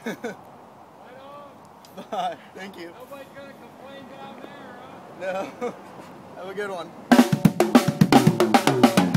Right on. Bye. Thank you. Nobody's gonna complain down there, huh? No. Have a good one.